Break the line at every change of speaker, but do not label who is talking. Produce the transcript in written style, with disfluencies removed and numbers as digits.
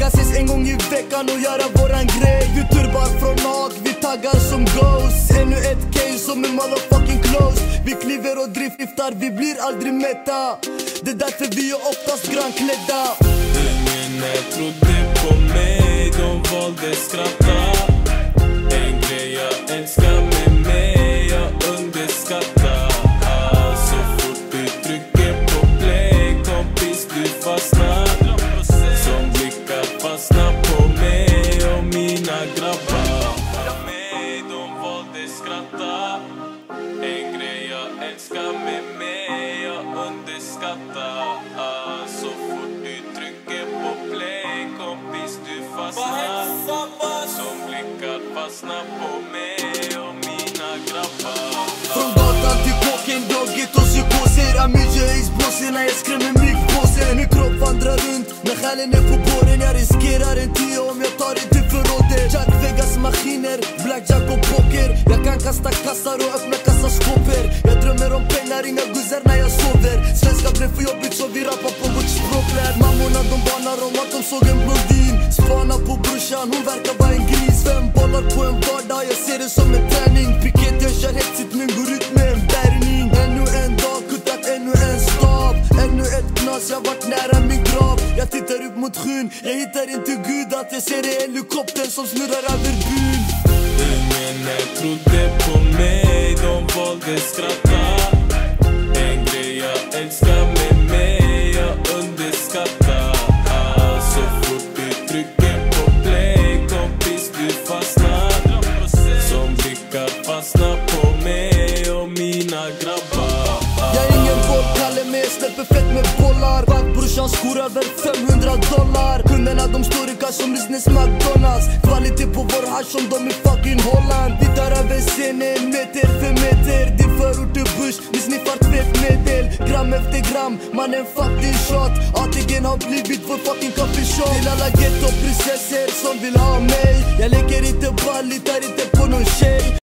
Brukar ses en gång i veckan och göra våran grej. Du turbar från Haag, vi taggar som ghosts. Ännu ett case som är motherfucking closed. Vi kliver och driftar, vi blir aldrig mätta. Det är därför vi är oftast grönklädda.
Ingen trodde på mig, de valde skratta. En grej jag älskar med mig, jag underskattar. Så fort du trycker på play, kompis du fastnar. Som blickar fastnar på mig och mina grabbar. De valde skratta. En grej jag älskar med mig, jag underskattar. Så fort du trycker på play, kompis du fastnar. Som blickar fastnar på mig och mina grabbar.
Från gatan till kåken, dagget och psykoser. Amiga is blåser när jag skrämmer myggpåsen. Min kropp vandrar runt, när själen är på båren. Jag riskerar en 10 om jag tar det till förrådet. Jack Vegas maskiner, blackjack och poker. Jag kan kasta kassar och öppna kassaskåper. Jag drömmer om pengar, inga guzzar när jag sover. Svenska blev för jobbigt så vi rappar på vårt språklär. Mammorna de banar om att de såg en blondin. Spana på brorsan, hon verkar vara en gris. 5 bollar på en vardag, jag ser det som en träning. Piket jag kör hetsigt men går ut med en bärgning. Ännu en dag, kuttat ännu en stav. Ännu ett knas, jag vart nära min grav. Jag tittar upp mot skyn, jag hittar inte Gud. Att jag ser en helikopter som snurrar över byn.
Ingen trodde på mig, de valde skratta. En grej jag älskar med mig, jag underskattar. Så fort du trycker på play, kompis du fastnar. Som blickar fastnar på mig och mina grabbar.
Jag är ingen bollkalle men jag släpper fett med bollar. Vaktbrorsans skor över $500. Kunderna de står i kassa som business McDonalds. Kvalitet på vår hasch som de i fucking Holland. Vi tar över scenen meter för meter. Din förort är bush, vi sniffar tvättmedel. Gram efter gram, man en fucking shot. ATG'n har blivit vår fucking coffeeshop. Till alla ghetto-prinsessor som vill ha mig. Jag leker inte ball, litar inte på någon tjej.